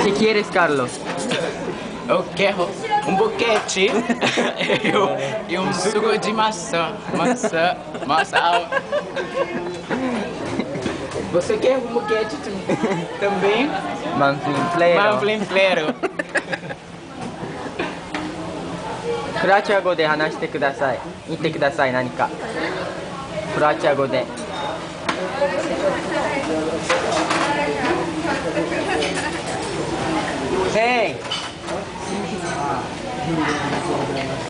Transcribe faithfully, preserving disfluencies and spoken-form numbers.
que quieres, Carlos? Eu quero um boquete e, um, e um suco de maçã. Maçã, maçã. Você quer um boquete também? Manflinflero. Manflinflero. クロアチア語で話してください。言ってください、何か。クロアチア語で。Hey!